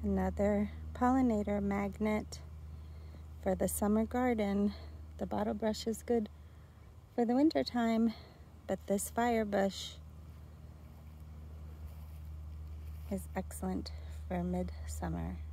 Another pollinator magnet for the summer garden. The bottle brush is good for the winter time, but this firebush is excellent for midsummer.